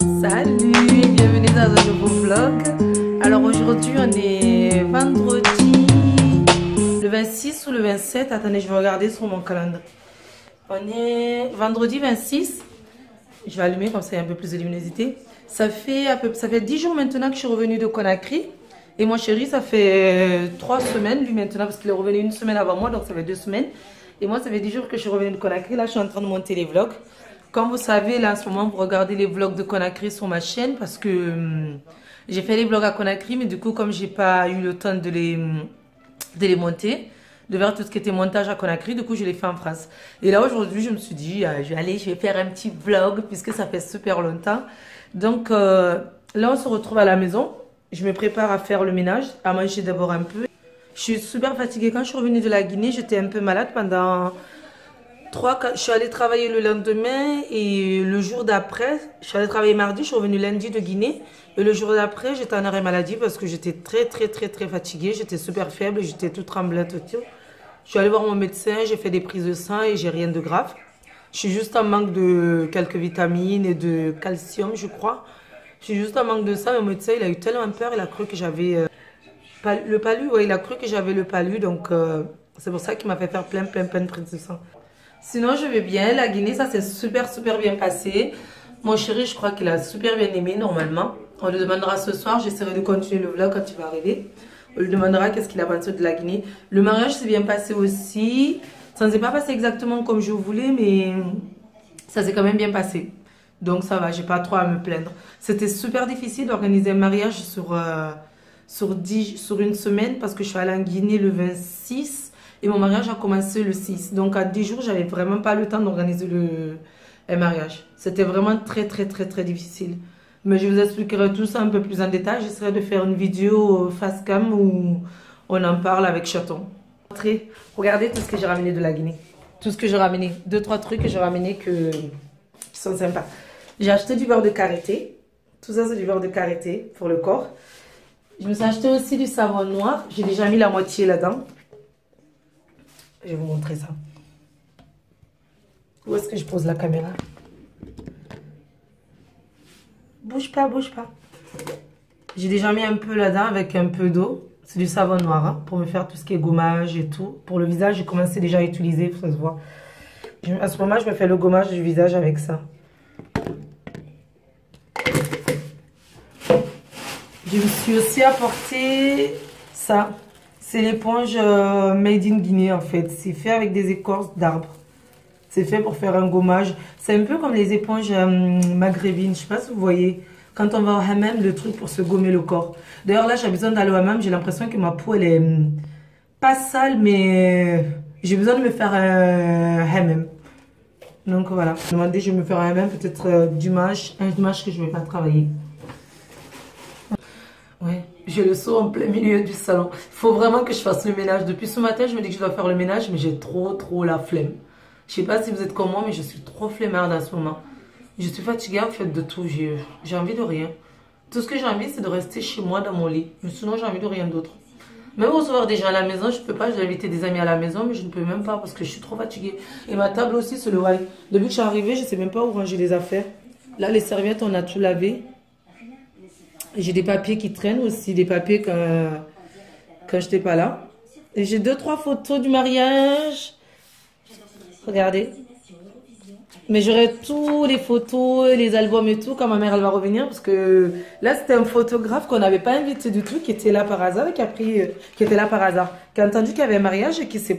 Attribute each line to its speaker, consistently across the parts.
Speaker 1: Salut, bienvenue dans un nouveau vlog. Alors aujourd'hui on est vendredi le 26 ou le 27. Attendez, je vais regarder sur mon calendrier. On est vendredi 26. Je vais allumer comme ça il y a un peu plus de luminosité. Ça fait 10 jours maintenant que je suis revenue de Conakry. Et mon chéri, ça fait 3 semaines lui maintenant parce qu'il est revenu une semaine avant moi, donc ça fait 2 semaines. Et moi ça fait 10 jours que je suis revenue de Conakry. Là je suis en train de monter les vlogs. Comme vous savez, là, en ce moment, vous regardez les vlogs de Conakry sur ma chaîne parce que j'ai fait les vlogs à Conakry, mais du coup, comme j'ai pas eu le temps de les monter, de faire tout ce qui était montage à Conakry, du coup, je les fais en France. Et là, aujourd'hui, je me suis dit, je vais faire un petit vlog puisque ça fait super longtemps. Donc, là, on se retrouve à la maison. Je me prépare à faire le ménage, à manger d'abord un peu. Je suis super fatiguée. Quand je suis revenue de la Guinée, j'étais un peu malade pendant... Je suis allée travailler le lendemain et le jour d'après, je suis allée travailler mardi, je suis revenue lundi de Guinée. Et le jour d'après, j'étais en arrêt maladie parce que j'étais très fatiguée. J'étais super faible, j'étais toute tremblante. Je suis allée voir mon médecin, j'ai fait des prises de sang et j'ai rien de grave. Je suis juste en manque de quelques vitamines et de calcium, je crois. Je suis juste en manque de ça. Mon médecin, il a eu tellement peur, il a cru que j'avais le palu. Ouais, il a cru que j'avais le palu, donc c'est pour ça qu'il m'a fait faire plein de prises de sang. Sinon, je vais bien. La Guinée, ça s'est super bien passé. Mon chéri, je crois qu'il a super bien aimé, normalement. On lui demandera ce soir. J'essaierai de continuer le vlog quand il va arriver. On lui demandera qu'est-ce qu'il a pensé de la Guinée. Le mariage s'est bien passé aussi. Ça ne s'est pas passé exactement comme je voulais, mais ça s'est quand même bien passé. Donc, ça va. J'ai pas trop à me plaindre. C'était super difficile d'organiser un mariage sur une semaine parce que je suis allée en Guinée le 26. Et mon mariage a commencé le 6. Donc, à 10 jours, j'avais vraiment pas le temps d'organiser un mariage. C'était vraiment très difficile. Mais je vous expliquerai tout ça un peu plus en détail. J'essaierai de faire une vidéo face cam où on en parle avec Chaton. Regardez tout ce que j'ai ramené de la Guinée. Tout ce que j'ai ramené. 2-3 trucs que j'ai ramené qui sont sympas. J'ai acheté du beurre de karité. Tout ça, c'est du beurre de karité pour le corps. Je me suis acheté aussi du savon noir. J'ai déjà mis la moitié là-dedans. Je vais vous montrer ça. Où est-ce que je pose la caméra? Bouge pas. J'ai déjà mis un peu là-dedans avec un peu d'eau. C'est du savon noir hein, pour me faire tout ce qui est gommage et tout. Pour le visage, j'ai commencé déjà à utiliser, ça se voit. À ce moment, je me fais le gommage du visage avec ça. Je me suis aussi apporté ça. C'est l'éponge Made in Guinée en fait. C'est fait avec des écorces d'arbres. C'est fait pour faire un gommage. C'est un peu comme les éponges maghrébines. Je sais pas si vous voyez. Quand on va au hammam, le truc pour se gommer le corps. D'ailleurs là, j'ai besoin d'aller au hammam. J'ai l'impression que ma peau, elle est pas sale, mais j'ai besoin de me faire un hammam. Donc voilà. Je me demandais, je vais me faire un hammam peut-être un dimanche que je vais pas travailler. Ouais, j'ai le seau en plein milieu du salon. Il faut vraiment que je fasse le ménage. Depuis ce matin, je me dis que je dois faire le ménage, mais j'ai trop la flemme. Je sais pas si vous êtes comme moi, mais je suis trop flemmarde en ce moment. Je suis fatiguée en fait de tout. J'ai envie de rien. Tout ce que j'ai envie, c'est de rester chez moi dans mon lit. Mais sinon, j'ai envie de rien d'autre. Même recevoir des gens à la maison, je peux pas. J'ai invité des amis à la maison, mais je ne peux même pas parce que je suis trop fatiguée. Et ma table aussi, c'est le rail. Depuis que je suis arrivée, je sais même pas où ranger les affaires. Là, les serviettes, on a tout lavé. J'ai des papiers qui traînent aussi, des papiers quand j'étais pas là. Et j'ai 2-3 photos du mariage. Regardez. Mais j'aurai tous les photos, les albums et tout quand ma mère elle va revenir. Parce que là, c'était un photographe qu'on n'avait pas invité du tout, qui était là par hasard et qui était là par hasard. Qui a entendu qu'il y avait un mariage et qui s'est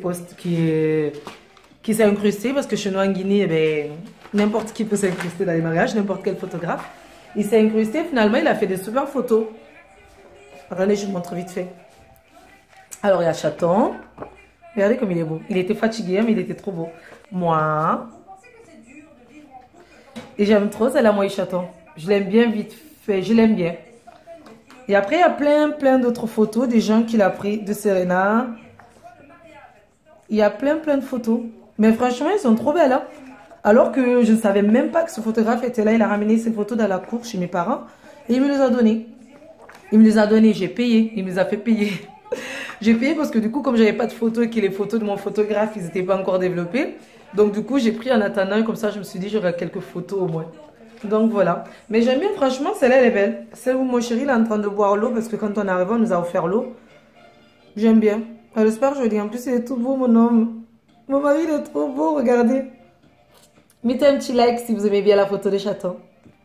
Speaker 1: incrusté. Parce que chez nous en Guinée, eh ben, n'importe qui peut s'incruster dans les mariages, n'importe quel photographe. Il s'est incrusté, finalement, il a fait des super photos. Attendez, je vous montre vite fait. Alors, il y a Chaton. Regardez comme il est beau. Il était fatigué, mais il était trop beau. Moi. Et j'aime trop celle-là, moi et Chaton. Je l'aime bien vite fait, je l'aime bien. Et après, il y a plein d'autres photos, des gens qu'il a pris de Serena. Il y a plein de photos. Mais franchement, elles sont trop belles, hein. Alors que je ne savais même pas que ce photographe était là. Il a ramené ses photos dans la cour chez mes parents. Et il me les a données. Il me les a données. J'ai payé. Il me les a fait payer. J'ai payé parce que du coup, comme j'avais pas de photos et que les photos de mon photographe, ils n'étaient pas encore développés. Donc du coup, j'ai pris en attendant. Comme ça, je me suis dit, j'aurai quelques photos au moins. Donc voilà. Mais j'aime bien, franchement, celle-là, elle est belle. Celle où mon chéri il est en train de boire l'eau parce que quand on est arrivé, on nous a offert l'eau. J'aime bien. Elle est super jolie. En plus, il est tout beau, mon homme. Mon mari, il est trop beau, regardez. Mettez un petit like si vous aimez bien la photo des chatons.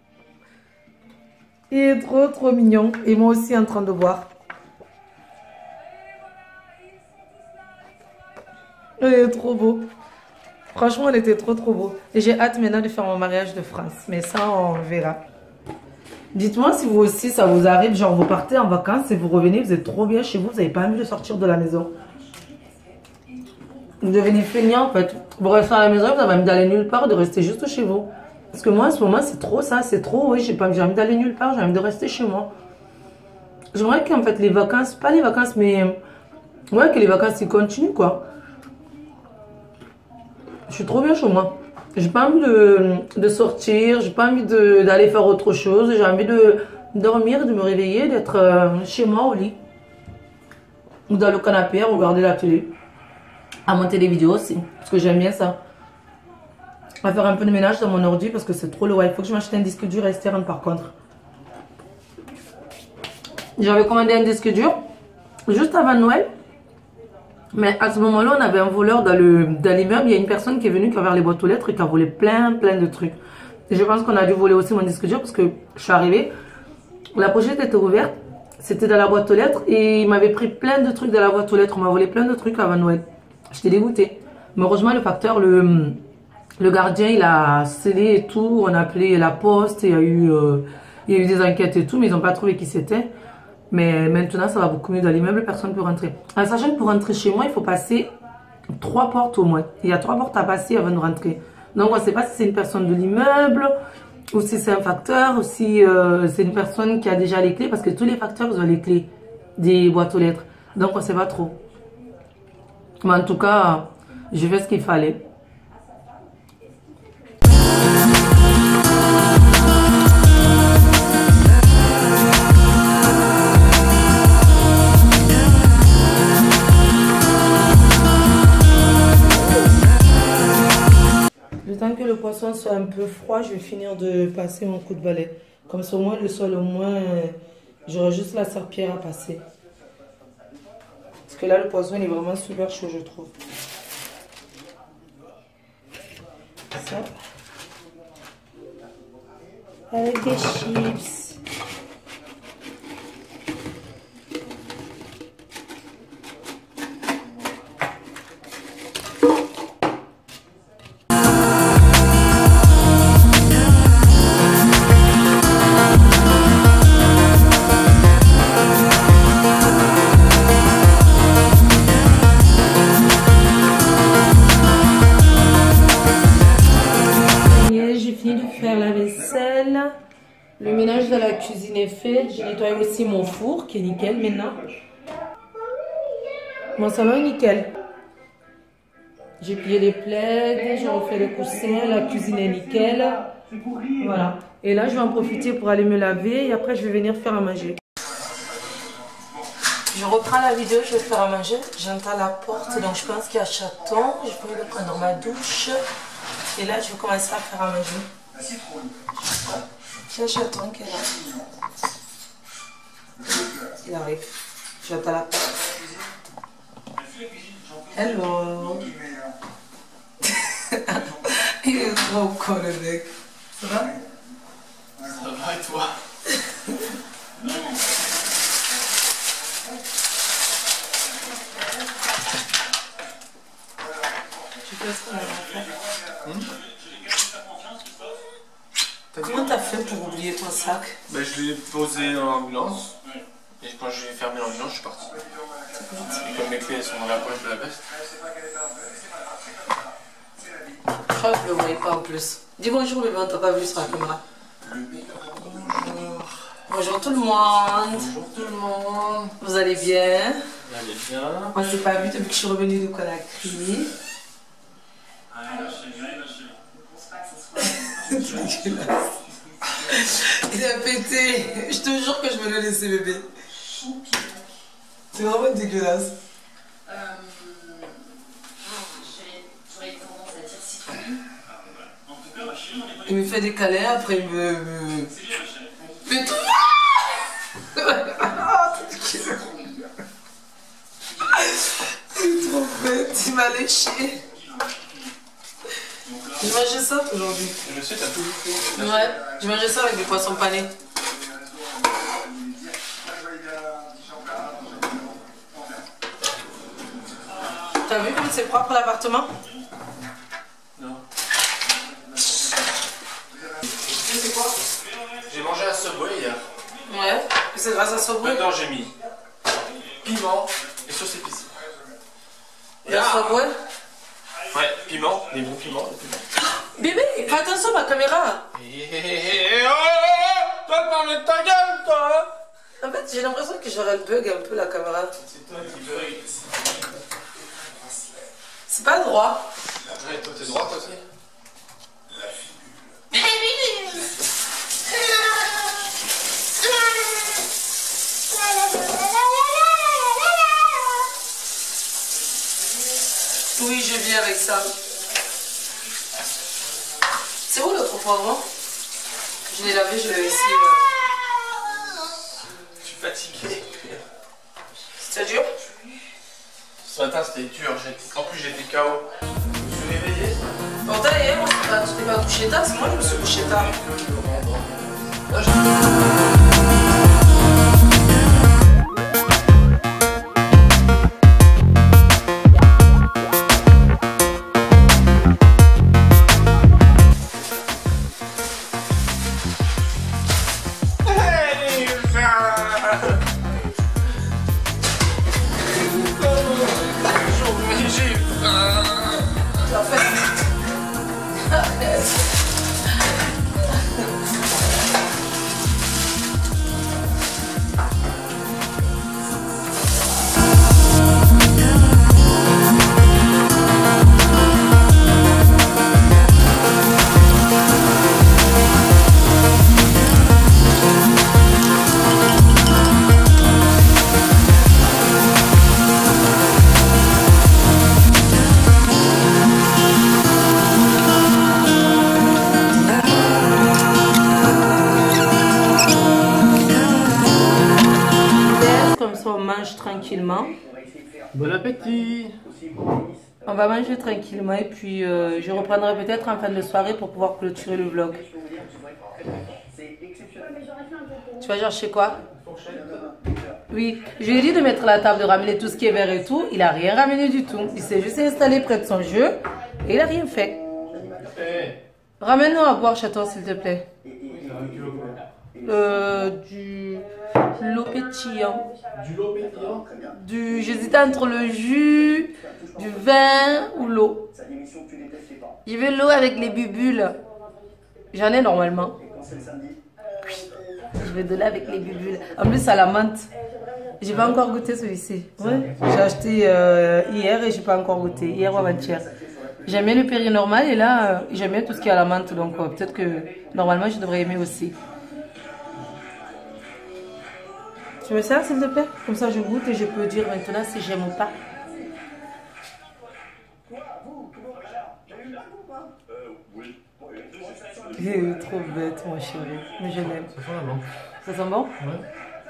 Speaker 1: Il est trop, trop mignon. Et moi aussi, en train de boire. Il est trop beau. Franchement, il était trop, trop beau. Et j'ai hâte maintenant de faire mon mariage de France. Mais ça, on verra. Dites-moi si vous aussi, ça vous arrive. Genre, vous partez en vacances et vous revenez, vous êtes trop bien chez vous. Vous n'avez pas envie de sortir de la maison. Vous devenez feignant, en fait. Vous restez à la maison, vous avez envie d'aller nulle part, de rester juste chez vous. Parce que moi, en ce moment, c'est trop ça. C'est trop, oui, j'ai envie d'aller nulle part. J'ai envie de rester chez moi. J'aimerais qu'en fait, les vacances, pas les vacances, mais... Ouais, que les vacances, ils continuent, quoi. Je suis trop bien chez moi. J'ai pas envie de sortir, j'ai pas envie d'aller faire autre chose. J'ai envie de dormir, de me réveiller, d'être chez moi au lit. Ou dans le canapé, à regarder la télé. À monter des vidéos aussi, parce que j'aime bien ça. À faire un peu de ménage dans mon ordi, parce que c'est trop lourd. Il faut que je m'achète un disque dur externe par contre. J'avais commandé un disque dur juste avant Noël. Mais à ce moment-là, on avait un voleur dans l'immeuble. Il y a une personne qui est venue qui a ouvert les boîtes aux lettres et qui a volé plein de trucs. Et je pense qu'on a dû voler aussi mon disque dur parce que je suis arrivée. La pochette était ouverte. C'était dans la boîte aux lettres. Et il m'avait pris plein de trucs dans la boîte aux lettres. On m'a volé plein de trucs avant Noël. J'étais dégoûtée. Mais heureusement, le facteur, le gardien, il a scellé et tout. On a appelé la poste. Il y a eu des enquêtes et tout. Mais ils n'ont pas trouvé qui c'était. Mais maintenant, ça va beaucoup mieux dans l'immeuble, personne ne peut rentrer. En sachant que pour rentrer chez moi, il faut passer 3 portes au moins. Il y a 3 portes à passer avant de rentrer. Donc, on ne sait pas si c'est une personne de l'immeuble, ou si c'est un facteur, ou si c'est une personne qui a déjà les clés, parce que tous les facteurs, ils ont les clés des boîtes aux lettres. Donc, on ne sait pas trop. Mais en tout cas, je fais ce qu'il fallait. Tant que le poisson soit un peu froid, je vais finir de passer mon coup de balai. Comme ça, au moins, le sol, au moins, j'aurai juste la serpillière à passer. Parce que là, le poisson, il est vraiment super chaud, je trouve. Ça. Avec des chips. Le ménage de la cuisine est fait. J'ai nettoyé aussi mon four qui est nickel maintenant. Mon salon est nickel. J'ai plié les plaids, j'ai refait les coussins, la cuisine est nickel. Voilà. Et là, je vais en profiter pour aller me laver et après, je vais venir faire à manger. Je reprends la vidéo, je vais faire à manger. J'entends la porte, donc je pense qu'il y a chaton. Je peux aller prendre ma douche. Et là, je vais commencer à faire à manger. J'ai un chaton qui est là. Il arrive. J'attends la porte. Hello. Il est trop con le mec. Ça va?
Speaker 2: Ça va et toi?
Speaker 1: Tu fais ce qu'on a fait. Comment t'as fait pour oublier ton sac?
Speaker 2: Ben, je l'ai posé dans l'ambulance. Et quand j'ai fermé l'ambulance, je suis parti. Et comme mes clés sont dans la poche de la veste.
Speaker 1: Je crois que je le voyais pas en plus. Dis bonjour bébé, on t'a pas vu sur la caméra.
Speaker 2: Bonjour.
Speaker 1: Bonjour tout le monde.
Speaker 2: Bonjour tout le monde.
Speaker 1: Vous allez bien?
Speaker 2: Vous allez bien?
Speaker 1: On s'est pas vu depuis que je suis revenue de Conakry. Il a pété. Je te jure que je me l'ai laissé bébé. C'est vraiment dégueulasse.
Speaker 3: J'aurais tendance à dire citron.
Speaker 1: Il me fait des câlins, après il me... Mais tout... Il est trop bête, il m'a léché. J'ai mangé ça aujourd'hui.
Speaker 2: Je sais, t'as tout fait.
Speaker 1: Ouais, j'ai mangé ça avec des poissons panés. T'as vu comme c'est propre l'appartement?
Speaker 2: Non. C'est quoi? J'ai mangé à Subway hier.
Speaker 1: Ouais, c'est grâce à Subway.
Speaker 2: Dedans j'ai mis piment et sauce épicée.
Speaker 1: Et à Subway?
Speaker 2: Ouais, piment, des bons piments.
Speaker 1: Bébé, fais attention à ma caméra.
Speaker 2: Toi, parle de ta gueule, toi.
Speaker 1: En fait, j'ai l'impression que j'aurais le bug un peu la caméra.
Speaker 2: C'est toi qui bug.
Speaker 1: C'est pas droit.
Speaker 2: Ouais, toi, t'es droit, toi aussi.
Speaker 1: Oui, je vis avec ça. C'est où l'autre poivron? Je l'ai lavé, je l'ai laissé.
Speaker 2: Je suis fatigué.
Speaker 1: C'était dur?
Speaker 2: Ce matin, c'était dur. En plus, j'étais KO. Je me suis réveillé.
Speaker 1: Pourtant, hier, tu t'es pas couché tard, c'est moi qui me suis couché tard.
Speaker 2: Là,
Speaker 1: On mange tranquillement.
Speaker 2: bon appétit.
Speaker 1: On va manger tranquillement et puis je reprendrai peut-être en fin de soirée pour pouvoir clôturer le vlog. Tu vas chercher quoi? Oui, je lui ai dit de mettre la table, de ramener tout ce qui est vert et tout. Il a rien ramené du tout. Il s'est juste installé près de son jeu et il a rien fait. Ramène-nous à boire chez toi s'il te plaît. Du l'eau pétillant.
Speaker 2: Du lot pétillant.
Speaker 1: J'hésite entre le jus, du vin ou l'eau. Je veux l'eau avec les bubules. J'en ai normalement. Je veux de l'eau avec les bubules. En plus, à la menthe. J'ai pas encore goûté celui-ci. Ouais. J'ai acheté hier et j'ai pas encore goûté. Hier ou avant-hier. J'aime bien le Perrier normal et là, j'aime bien tout ce qui est à la menthe. Donc peut-être que normalement, je devrais aimer aussi. Tu me sers s'il te plaît? Comme ça je goûte et je peux dire maintenant si j'aime ou pas. Il est trop bête mon chéri, mais je l'aime.
Speaker 2: Ça sent la menthe.
Speaker 1: Ça sent bon?
Speaker 2: Ouais.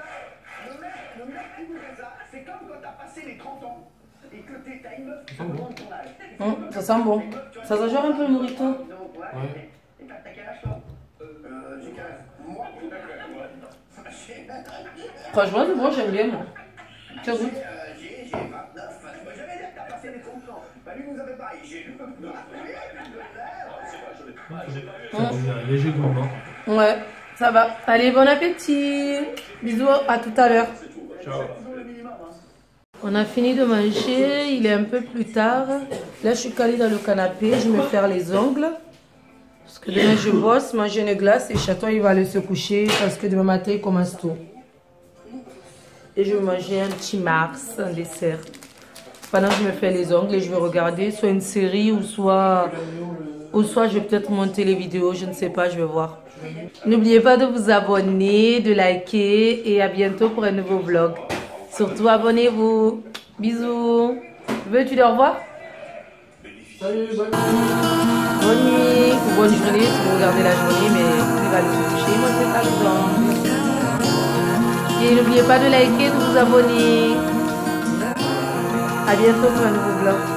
Speaker 1: Ça sent bon. Ça sent genre un peu le mojito.
Speaker 2: Ouais.
Speaker 1: Franchement, c'est bon, j'aime bien moi. Tu goûtes?
Speaker 2: Un léger goût de menthe.
Speaker 1: Ouais, ça va. Allez, bon appétit. Bisous, à tout à l'heure.
Speaker 2: Ciao.
Speaker 1: On a fini de manger, il est un peu plus tard. Là, je suis calée dans le canapé, je vais me faire les ongles. Parce que demain, je bosse, manger une glace et Chaton, il va aller se coucher parce que demain matin, il commence tôt. Et je vais manger un petit Mars, un dessert. Pendant que je me fais les ongles et je vais regarder soit une série ou soit je vais peut-être monter les vidéos, je ne sais pas, je vais voir. N'oubliez pas de vous abonner, de liker et à bientôt pour un nouveau vlog. Surtout abonnez-vous. Bisous. Veux-tu dire au revoir?
Speaker 2: Salut, bonne nuit.
Speaker 1: bonne nuit ou bonne journée si vous regardez la journée, mais il va aller se coucher, moi c'est ça dedans. Et n'oubliez pas de liker, de vous abonner. À bientôt pour un nouveau vlog.